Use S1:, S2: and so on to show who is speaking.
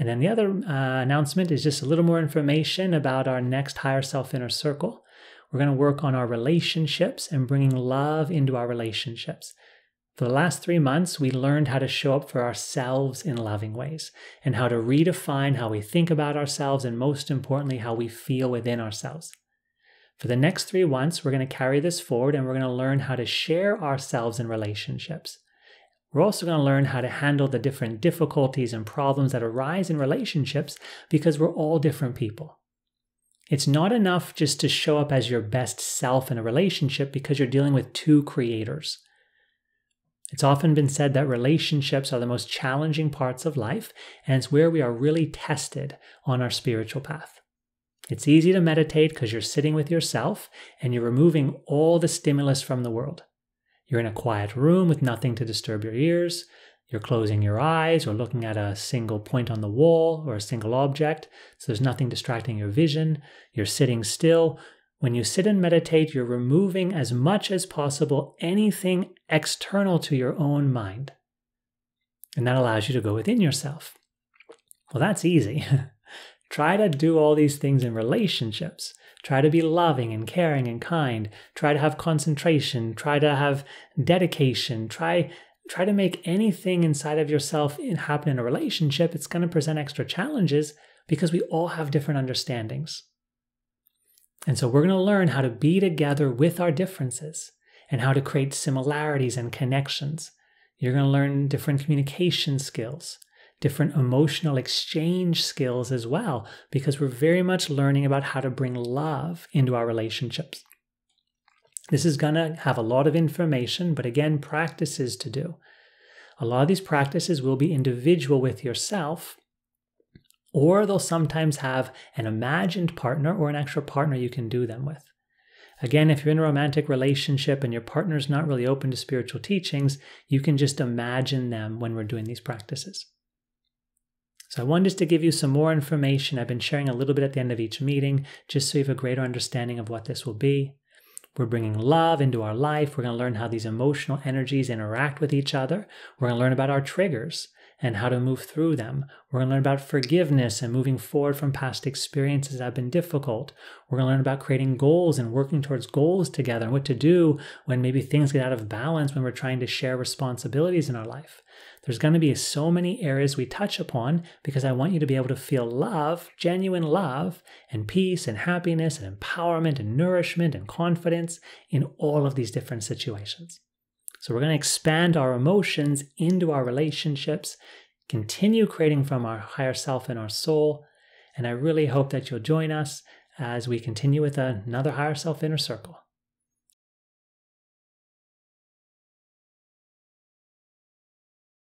S1: And then the other announcement is just a little more information about our next Higher Self Inner Circle. We're going to work on our relationships and bringing love into our relationships. For the last 3 months, we learned how to show up for ourselves in loving ways and how to redefine how we think about ourselves and, most importantly, how we feel within ourselves. For the next 3 months, we're going to carry this forward and we're going to learn how to share ourselves in relationships. We're also going to learn how to handle the different difficulties and problems that arise in relationships because we're all different people. It's not enough just to show up as your best self in a relationship because you're dealing with two creators. It's often been said that relationships are the most challenging parts of life, and it's where we are really tested on our spiritual path. It's easy to meditate because you're sitting with yourself and you're removing all the stimulus from the world. You're in a quiet room with nothing to disturb your ears. You're closing your eyes or looking at a single point on the wall or a single object, so there's nothing distracting your vision. You're sitting still. When you sit and meditate, you're removing as much as possible anything external to your own mind. And that allows you to go within yourself. Well, that's easy. Try to do all these things in relationships. Try to be loving and caring and kind. Try to have concentration. Try to have dedication. Try to make anything inside of yourself happen in a relationship. It's going to present extra challenges because we all have different understandings. And so we're going to learn how to be together with our differences and how to create similarities and connections. You're going to learn different communication skills, different emotional exchange skills as well, because we're very much learning about how to bring love into our relationships. This is going to have a lot of information, but again, practices to do. A lot of these practices will be individual with yourself, or they'll sometimes have an imagined partner or an actual partner you can do them with. Again, if you're in a romantic relationship and your partner's not really open to spiritual teachings, you can just imagine them when we're doing these practices. So I wanted just to give you some more information. I've been sharing a little bit at the end of each meeting, just so you have a greater understanding of what this will be. We're bringing love into our life. We're going to learn how these emotional energies interact with each other. We're going to learn about our triggers and how to move through them. We're going to learn about forgiveness and moving forward from past experiences that have been difficult. We're going to learn about creating goals and working towards goals together and what to do when maybe things get out of balance when we're trying to share responsibilities in our life. There's going to be so many areas we touch upon because I want you to be able to feel love, genuine love, and peace and happiness and empowerment and nourishment and confidence in all of these different situations. So we're going to expand our emotions into our relationships, continue creating from our higher self and our soul, and I really hope that you'll join us as we continue with another Higher Self Inner Circle.